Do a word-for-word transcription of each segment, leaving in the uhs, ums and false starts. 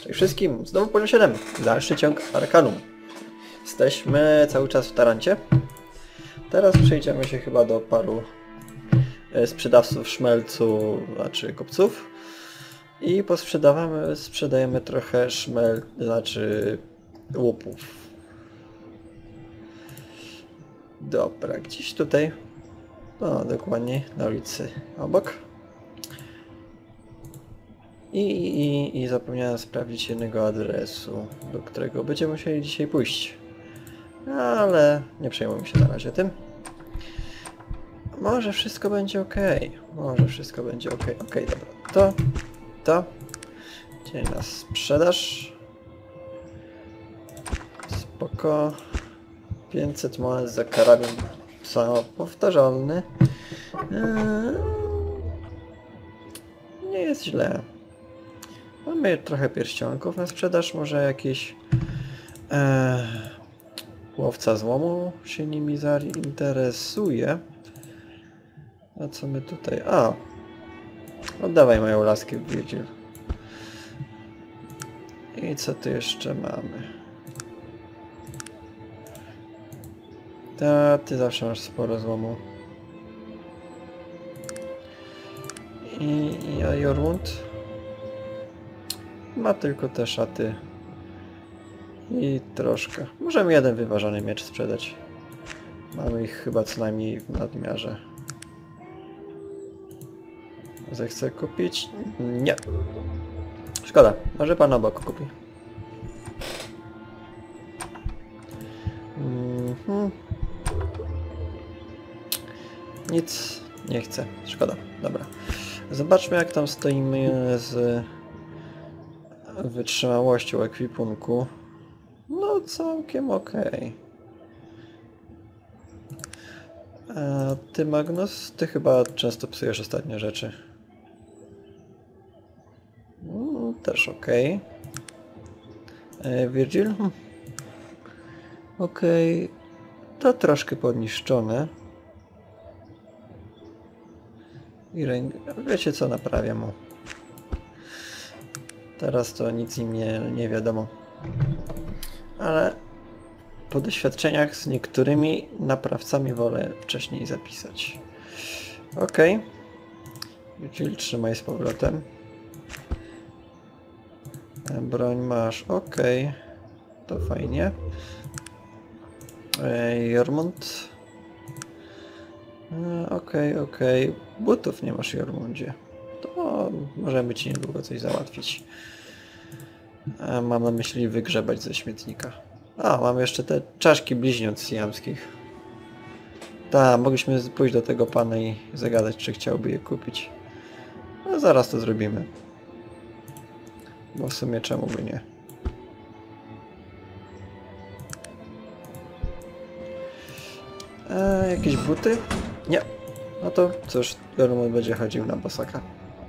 Cześć wszystkim, znowu poziom siedem, dalszy ciąg Arcanum. Jesteśmy cały czas w Tarancie. Teraz przejdziemy się chyba do paru sprzedawców szmelcu, znaczy kopców. I posprzedawamy, sprzedajemy trochę szmel, znaczy łupów. Dobra, gdzieś tutaj, no dokładnie na ulicy obok. I, i, I zapomniałem sprawdzić jednego adresu, do którego będziemy musieli dzisiaj pójść. Ale nie przejmujmy się na razie tym. Może wszystko będzie ok. Może wszystko będzie ok. Ok, dobra. To, to. Dzień na sprzedaż. Spoko. pięćset monet za karabin samopowtarzalny. Eee, nie jest źle. Mamy trochę pierścionków na sprzedaż, może jakiś e, łowca złomu się nimi zainteresuje. A co my tutaj? A! Oddawaj moją laskę, Virgil. I co tu jeszcze mamy? Ta, ty zawsze masz sporo złomu. I, i a Jormund? Ma tylko te szaty. I troszkę. Możemy jeden wyważony miecz sprzedać. Mamy ich chyba co najmniej w nadmiarze. Zechce kupić? Nie. Szkoda. Może pan obok kupi. Mhm. Nic nie chcę. Szkoda. Dobra. Zobaczmy, jak tam stoimy z wytrzymałością ekwipunku. No całkiem okej. A ty, Magnus, ty chyba często psujesz ostatnie rzeczy. No, też okej. E, Virgil? Hm. Okej. To troszkę podniszczone. I ręk... Wiecie co, naprawię mu. Teraz to nic im nie, nie wiadomo. Ale po doświadczeniach z niektórymi naprawcami wolę wcześniej zapisać. Ok. Czyli trzymaj z powrotem. Broń masz. Ok. To fajnie. Jormund. Ok, ok. Butów nie masz, Jormundzie. To możemy ci niedługo coś załatwić. A mam na myśli wygrzebać ze śmietnika. A, mam jeszcze te czaszki bliźniąt siamskich. Tak, mogliśmy pójść do tego pana i zagadać, czy chciałby je kupić. No zaraz to zrobimy. Bo w sumie czemu by nie. A, jakieś buty? Nie. No to cóż, Jormund będzie chodził na bosaka.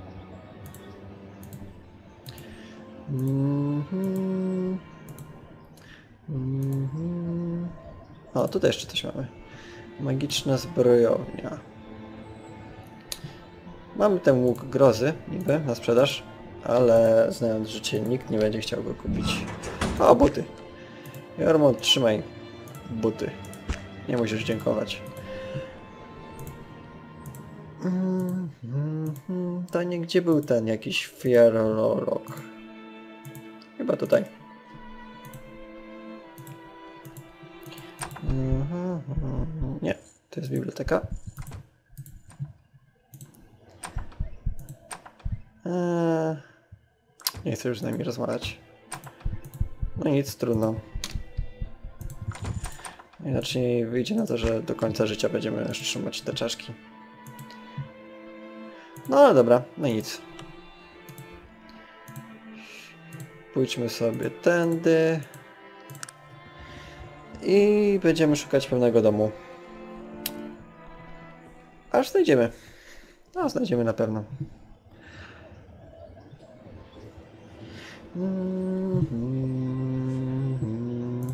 Mm-hmm. Mm-hmm. O, tutaj jeszcze coś mamy. Magiczna zbrojownia. Mamy ten łuk grozy, niby, na sprzedaż, ale znając życie, nikt nie będzie chciał go kupić. O, buty. Jormund, trzymaj buty. Nie musisz dziękować. Mm-hmm. To nie, gdzie był ten jakiś filolog? Chyba tutaj. Mm-hmm. Nie, to jest biblioteka. Eee, nie chcę już z nami rozmawiać. No nic, trudno. Inaczej wyjdzie na to, że do końca życia będziemy trzymać te czaszki. No ale dobra, no nic. Pójdźmy sobie tędy. I będziemy szukać pewnego domu. Aż znajdziemy. No, znajdziemy na pewno. Mm-hmm.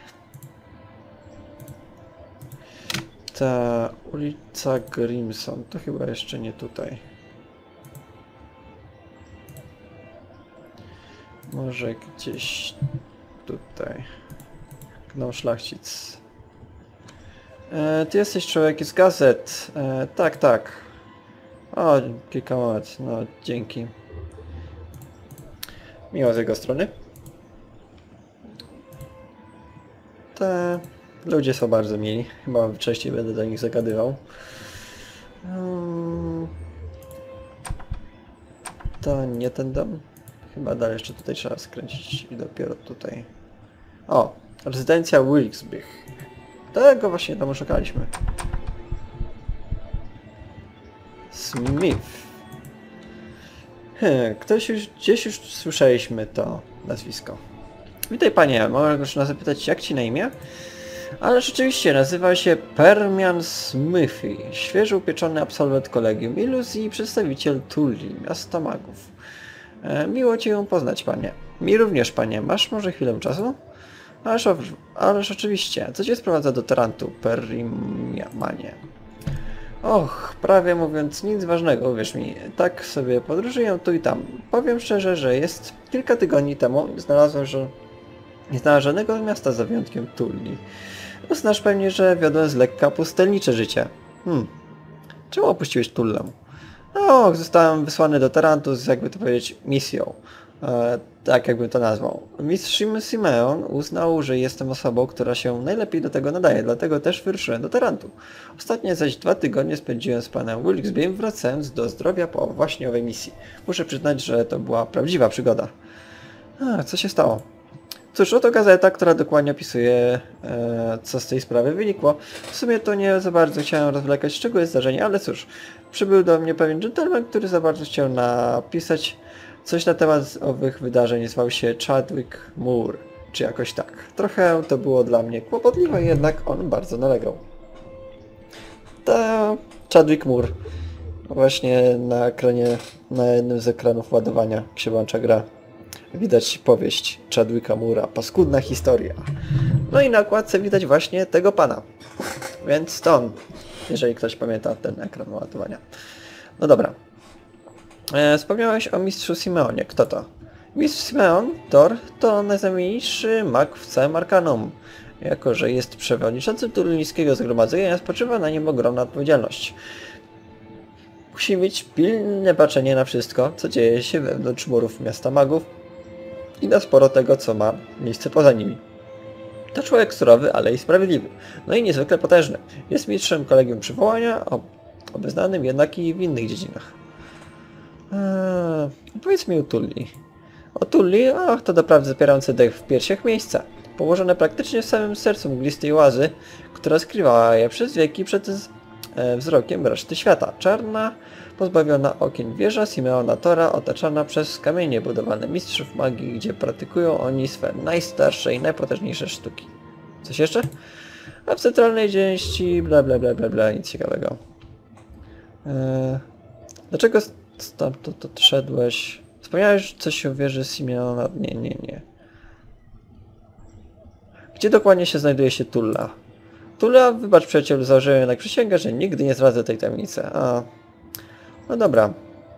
Ta ulica Grimson to chyba jeszcze nie tutaj. Może gdzieś tutaj. Gnom szlachcic. E, ty jesteś człowiek z gazet. E, tak, tak. O, kilka moment. No, dzięki. Miło z jego strony. Te ludzie są bardzo mili. Chyba częściej będę do nich zagadywał. Hmm. To nie ten dom. Chyba dalej jeszcze tutaj trzeba skręcić i dopiero tutaj. O! Rezydencja Wilkesby. Tego właśnie tam szukaliśmy. Smith. Hmm, ktoś już, gdzieś już słyszeliśmy to nazwisko. Witaj panie, mogę już zapytać jak ci na imię? Ale rzeczywiście nazywa się Permian Smithy, świeżo upieczony absolwent Kolegium Iluzji i przedstawiciel Tulli, miasta magów. E, miło cię poznać panie. Mi również panie, masz może chwilę czasu? Ależ, ależ oczywiście, co cię sprowadza do Tarantu, Perrimanie? Och, prawie mówiąc nic ważnego, uwierz mi, tak sobie podróżuję tu i tam. Powiem szczerze, że jest kilka tygodni temu znalazłem, że nie znalazłem żadnego miasta za wyjątkiem Tulli. Uznasz pewnie, że wiodłem z lekka pustelnicze życie. Hmm, czemu opuściłeś Tullę? Och, zostałem wysłany do Tarantu z, jakby to powiedzieć, misją. E, tak jakbym to nazwał. Mistrz Simeon uznał, że jestem osobą, która się najlepiej do tego nadaje, dlatego też wyruszyłem do Tarantu. Ostatnie zaś dwa tygodnie spędziłem z panem Wilkesbym, wracając do zdrowia po właśnie owej misji. Muszę przyznać, że to była prawdziwa przygoda. A, co się stało? Cóż, oto gazeta, która dokładnie opisuje, e, co z tej sprawy wynikło. W sumie to nie za bardzo chciałem rozwlekać szczegóły zdarzenia, ale cóż, przybył do mnie pewien gentleman, który za bardzo chciał napisać coś na temat owych wydarzeń. Zwał się Chadwick Moore, czy jakoś tak. Trochę to było dla mnie kłopotliwe, jednak on bardzo nalegał. Ta Chadwick Moore. Właśnie na ekranie, na jednym z ekranów ładowania, jak się włącza gra. Widać powieść Chadwicka Moore'a, paskudna historia. No i na okładce widać właśnie tego pana. Więc to on, jeżeli ktoś pamięta ten ekran ładowania. No dobra. E, wspomniałeś o mistrzu Simeonie. Kto to? Mistrz Simeon, Thor, to najznamienitszy mag w całym Arkanum. Jako że jest przewodniczącym Tullińskiego Zgromadzenia, spoczywa na nim ogromna odpowiedzialność. Musi mieć pilne patrzenie na wszystko, co dzieje się wewnątrz murów miasta magów i na sporo tego, co ma miejsce poza nimi. To człowiek surowy, ale i sprawiedliwy. No i niezwykle potężny. Jest mistrzem Kolegium Przywołania, obeznanym jednak i w innych dziedzinach. Eee, powiedz mi o Tulli. O Tulli? Ach, to doprawdy zapierające dech w piersiach miejsca. Położone praktycznie w samym sercu mglistej łazy, która skrywała je przez wieki przed e, wzrokiem reszty świata. Czarna, pozbawiona okien wieża Simeona Thora, otaczana przez kamienie budowane mistrzów magii, gdzie praktykują oni swe najstarsze i najpotężniejsze sztuki. Coś jeszcze? A w centralnej części bla bla bla bla bla, nic ciekawego. Eee, dlaczego stamtąd odszedłeś? Wspomniałeś coś o wieży Simeona? Nie, nie, nie. Gdzie dokładnie się znajduje się Tulla? Tulla, wybacz przyjacielu, założyłem jednak przysięgę, że nigdy nie zdradzę tej tajemnicy. A... No dobra.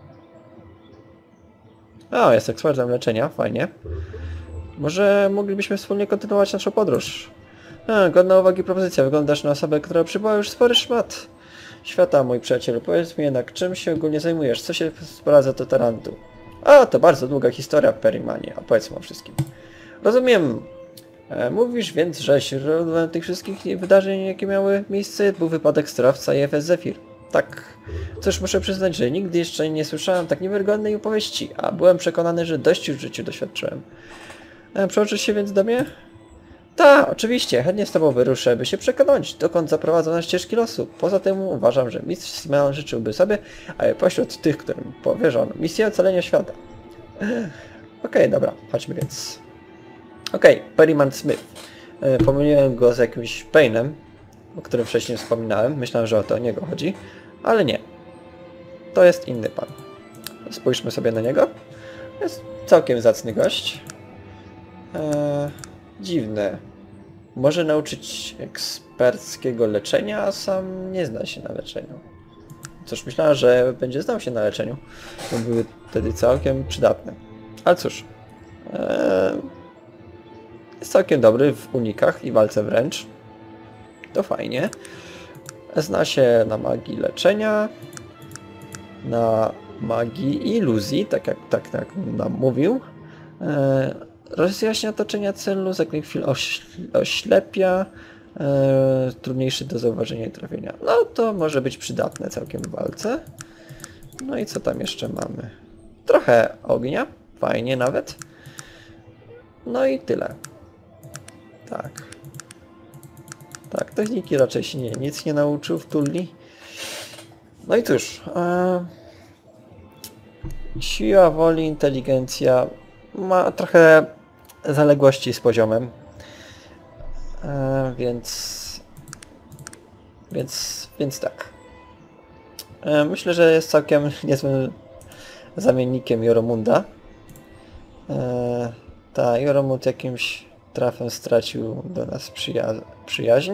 O, jest ekspertem leczenia, fajnie. Może moglibyśmy wspólnie kontynuować naszą podróż. A, godna uwagi propozycja. Wyglądasz na osobę, która przybyła już spory szmat świata, mój przyjacielu. Powiedz mi jednak, czym się ogólnie zajmujesz? Co się sprowadza do Tarantu? A, to bardzo długa historia, Perrimanie. Opowiedz o wszystkim. Rozumiem. E, mówisz więc, że źródłem tych wszystkich wydarzeń, jakie miały miejsce, był wypadek sterowca I F S Zephyr. Tak. Cóż, muszę przyznać, że nigdy jeszcze nie słyszałem tak niewiarygodnej opowieści, a byłem przekonany, że dość już w życiu doświadczyłem. E, Przełączysz się więc do mnie? Tak, oczywiście, chętnie z tobą wyruszę, by się przekonać, dokąd zaprowadzą nas ścieżki losu. Poza tym uważam, że mistrz Simeon życzyłby sobie, aby pośród tych, którym powierzono misję ocalenia świata. Okej, okay, dobra, chodźmy więc. Okej, okay, Perryman Smith. E, pomyliłem go z jakimś Payne'em, o którym wcześniej wspominałem. Myślałem, że o to o niego chodzi, ale nie. To jest inny pan. Spójrzmy sobie na niego. Jest całkiem zacny gość. Eee, dziwne. Może nauczyć eksperckiego leczenia, a sam nie zna się na leczeniu. Cóż, myślałem, że będzie znał się na leczeniu. To były wtedy całkiem przydatne. Ale cóż. Eee, jest całkiem dobry w unikach i walce wręcz. To fajnie. Zna się na magii leczenia, na magii iluzji, tak jak tak, tak nam mówił. Eee, rozjaśnia otoczenia celu, za kilka chwil oś, oślepia, eee, trudniejszy do zauważenia i trafienia. No to może być przydatne całkiem w walce. No i co tam jeszcze mamy? Trochę ognia, fajnie nawet. No i tyle. Tak. Tak, techniki raczej się nie, nic nie nauczył w Tulli. No i cóż. E, siła woli, inteligencja ma trochę zaległości z poziomem. E, więc... Więc... Więc tak. E, myślę, że jest całkiem niezłym zamiennikiem Joromunda. E, ta Joromund jakimś trafem stracił do nas przyja przyjaźń,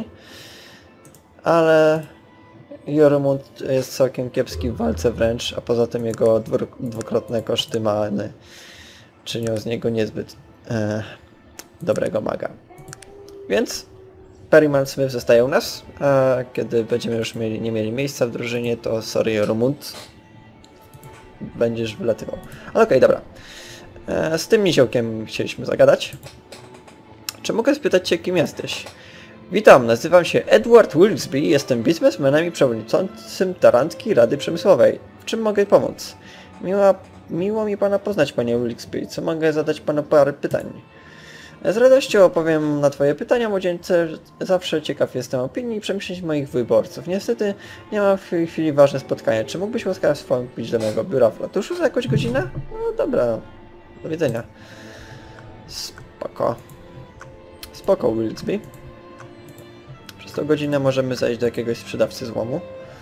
ale Joromund jest całkiem kiepski w walce wręcz, a poza tym jego dwukrotne koszty many czynią z niego niezbyt e, dobrego maga. Więc Perryman Smith zostaje u nas, a kiedy będziemy już mieli, nie mieli miejsca w drużynie, to sorry Joromund, będziesz wylatywał. Ale okej, okay, dobra. E, z tym niziołkiem chcieliśmy zagadać. Czy mogę spytać Cię, kim jesteś? Witam, nazywam się Edward Wilkesby i jestem biznesmenem i przewodniczącym Tarantki Rady Przemysłowej. W czym mogę pomóc? Miła, miło mi Pana poznać, Panie Wilkesby. Co mogę zadać Panu parę pytań? Z radością opowiem na Twoje pytania, młodzieńcze. Zawsze ciekaw jestem opinii i przemyśleń moich wyborców. Niestety nie mam w tej chwili ważne spotkanie. Czy mógłbyś łaskawie wstąpić do mojego biura w ratuszu za jakąś godzinę? No dobra, do widzenia. Spoko. Spoko, Wilkesby. Przez tą godzinę możemy zajść do jakiegoś sprzedawcy złomu.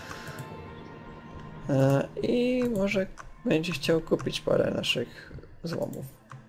E, I może będzie chciał kupić parę naszych złomów.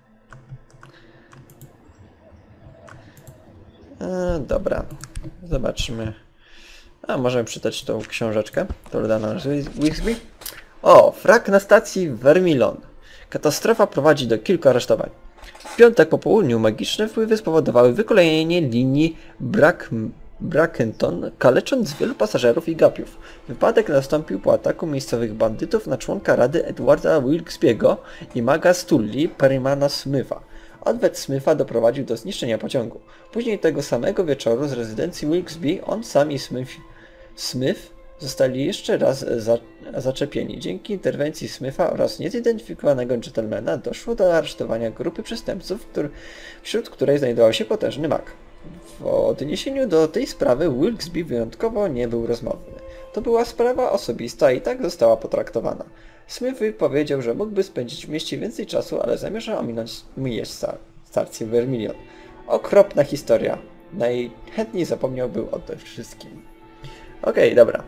E, dobra. Zobaczmy. A, możemy przeczytać tą książeczkę. To da nam Wilkesby. O, wrak na stacji Vermilon. Katastrofa prowadzi do kilku aresztowań. W piątek po południu magiczne wpływy spowodowały wykolejenie linii Brak Brackenton, kalecząc wielu pasażerów i gapiów. Wypadek nastąpił po ataku miejscowych bandytów na członka Rady Edwarda Wilkesby'ego i maga z Tulli Perrymana Smitha. Odwet Smitha doprowadził do zniszczenia pociągu. Później tego samego wieczoru z rezydencji Wilkesby on sam i Smith, Smith zostali jeszcze raz za, zaczepieni. Dzięki interwencji Smitha oraz niezidentyfikowanego dżentelmena doszło do aresztowania grupy przestępców, który, wśród której znajdował się potężny mag. W odniesieniu do tej sprawy Wilkesby wyjątkowo nie był rozmowny. To była sprawa osobista i tak została potraktowana. Smith powiedział, że mógłby spędzić w mieście więcej czasu, ale zamierza ominąć mijać star stację Vermilion. Okropna historia. Najchętniej zapomniałby o tym wszystkim. Okej, okay, dobra.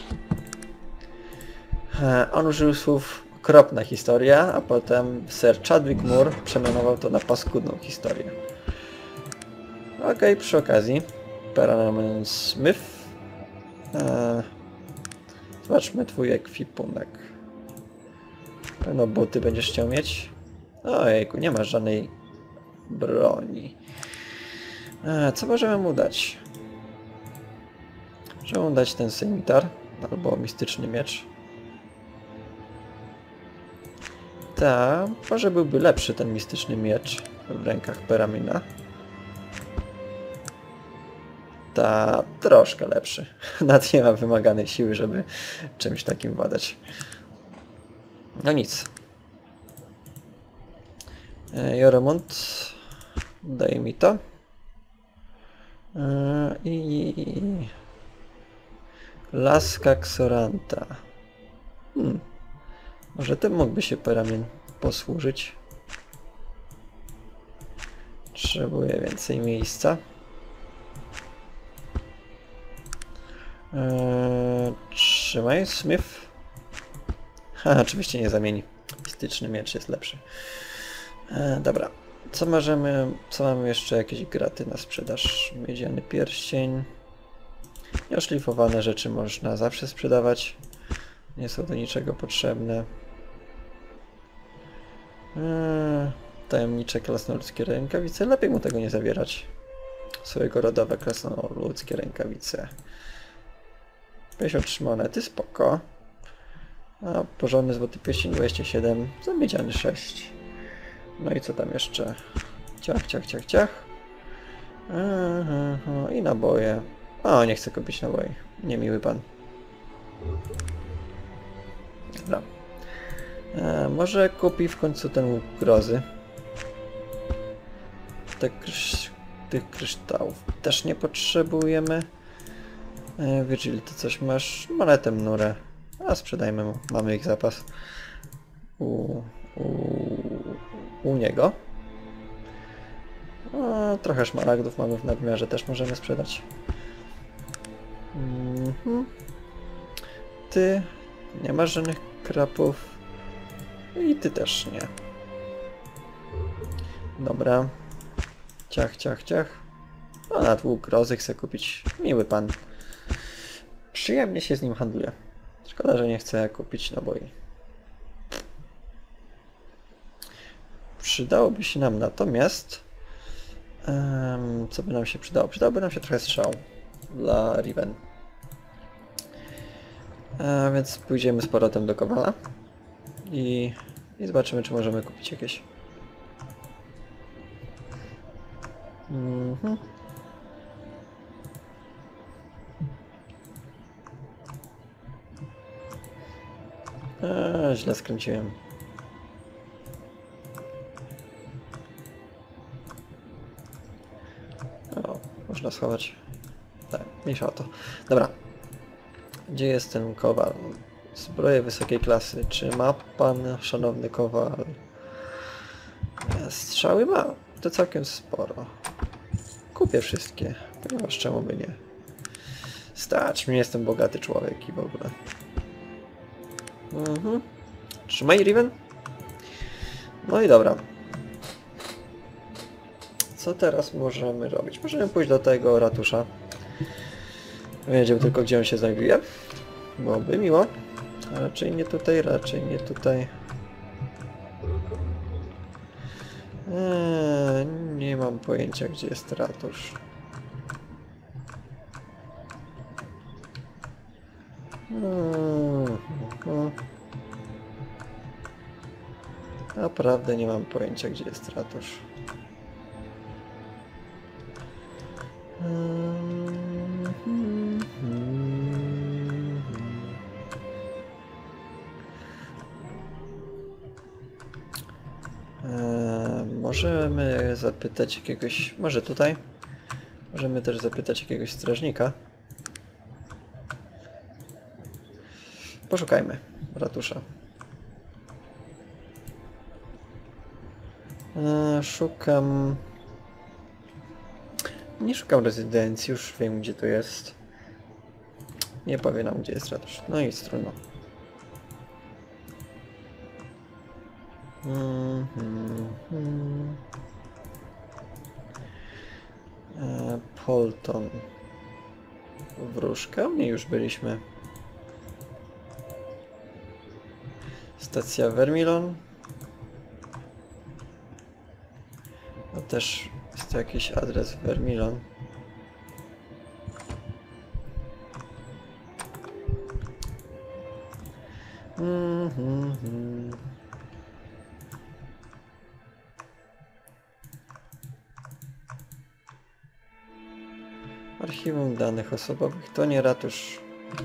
On użył słów okropna historia, a potem Sir Chadwick Moore przemianował to na paskudną historię. Okej, okay, przy okazji Perryman Smith. Eee, zobaczmy twój ekwipunek. Pewno buty będziesz chciał mieć. Ojejku, nie masz żadnej broni. Eee, co możemy mu dać? Możemy mu dać ten sejmitar albo mistyczny miecz. Ta, może byłby lepszy ten mistyczny miecz w rękach Perrymana. Ta, troszkę lepszy. Nawet nie ma wymaganej siły, żeby czymś takim władać. No nic. E, Joromund, daj mi to. E, I... Laska Xoranta. Hmm. Może tym mógłby się Perryman posłużyć. Potrzebuję więcej miejsca. Eee, trzymaj, Smith. Ha, oczywiście nie zamieni. Mistyczny miecz jest lepszy. Eee, dobra. Co możemy... Co mamy jeszcze? Jakieś graty na sprzedaż? Miedziany pierścień. Nieoszlifowane rzeczy można zawsze sprzedawać. Nie są do niczego potrzebne. Eee, tajemnicze krasnoludzkie rękawice. Lepiej mu tego nie zabierać. Swojego rodowe krasnoludzkie rękawice. pięćdziesiąt trzy monety, spoko. A porządny złoty pierścień dwadzieścia siedem, zamiedziany sześć. No i co tam jeszcze? Ciach, ciach, ciach, ciach. Aha, i naboje. O, nie chcę kupić naboi. Niemiły pan. Dobra. E, może kupi w końcu ten łuk grozy. Te krysz... Tych kryształów też nie potrzebujemy. E, Virgil, ty coś masz? Monetę mnurę. A sprzedajmy mu. Mamy ich zapas. U, u, u niego. O, trochę szmaragdów mamy w nadmiarze, też możemy sprzedać. Mhm. Ty nie masz żadnych krapów. I ty też nie. Dobra. Ciach, ciach, ciach. O, na dwóch grozy chcę kupić. Miły pan. Przyjemnie się z nim handluje. Szkoda, że nie chcę kupić naboi. Przydałoby się nam natomiast... Um, co by nam się przydało? Przydałoby nam się trochę strzał dla Riven. A więc pójdziemy z powrotem do Kowala i, i zobaczymy, czy możemy kupić jakieś. Mhm. A, źle skręciłem. O, można schować. Tak, mniejsza o to. Dobra. Gdzie jest ten Kowal? Zbroje wysokiej klasy. Czy ma pan, szanowny Kowal? Strzały ma. To całkiem sporo. Kupię wszystkie, ponieważ czemu by nie. Stać mnie, jestem bogaty człowiek i w ogóle. Mhm. Trzymaj, Riven. No i dobra. Co teraz możemy robić? Możemy pójść do tego ratusza. Wiedział tylko, gdzie on się znajduje. Byłoby miło. A raczej nie tutaj, raczej nie tutaj. Eee, nie mam pojęcia, gdzie jest ratusz. Hmm, hmm. Naprawdę nie mam pojęcia, gdzie jest ratusz. Hmm, hmm, hmm. Eee, możemy zapytać jakiegoś... Może tutaj? Możemy też zapytać jakiegoś strażnika. Poszukajmy ratusza. Eee, szukam... Nie szukam rezydencji, już wiem, gdzie to jest. Nie powie nam, gdzie jest ratusz. No i trudno. Mm, mm, mm. E, Polton. Wróżka? Nie, już byliśmy. Stacja Vermilon. No też jest to jakiś adres Vermilon. Mm, mm, mm. Archiwum danych osobowych to nie ratusz.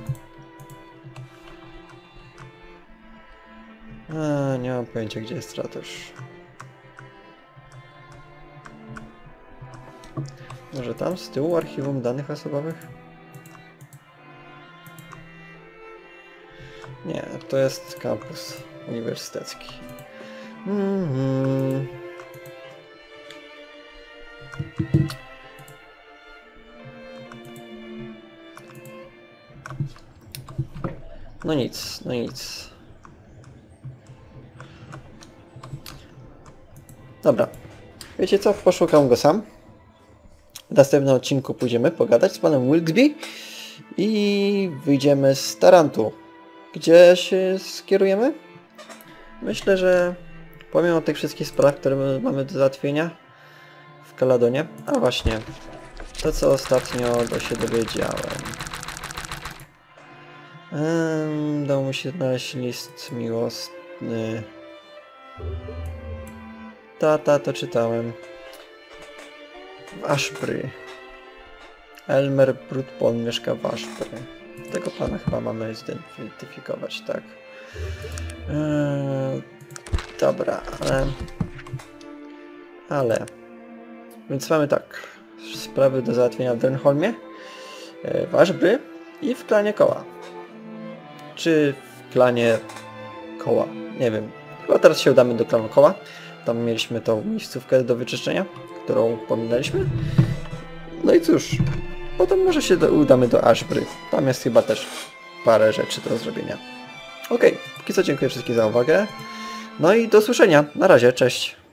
A, nie mam pojęcia, gdzie jest ratusz. Może tam z tyłu archiwum danych osobowych? Nie, to jest kampus uniwersytecki. Mm-hmm. No nic, no nic. Dobra. Wiecie co? Poszukam go sam. W następnym odcinku pójdziemy pogadać z panem Wilkesby i wyjdziemy z Tarantu. Gdzie się skierujemy? Myślę, że pomimo tych wszystkich spraw, które my mamy do załatwienia w Caladonie. A właśnie, to co ostatnio do się dowiedziałem. Ehm, udało mi się znaleźć list miłosny. Tata, to czytałem. W Ashbury. Elmer Brutpon mieszka w Ashbury. Tego pana chyba mamy zidentyfikować, tak. Eee, dobra, ale... Ale... Więc mamy tak. Sprawy do załatwienia w Drenholmie, w Ashbury i w klanie Koła. Czy w klanie Koła? Nie wiem. Chyba teraz się udamy do klanu Koła. Tam mieliśmy tą miejscówkę do wyczyszczenia, którą pominęliśmy. No i cóż, potem może się do, udamy do Ashbury. Tam jest chyba też parę rzeczy do zrobienia. Okej, póki co dziękuję wszystkim za uwagę. No i do usłyszenia. Na razie, cześć.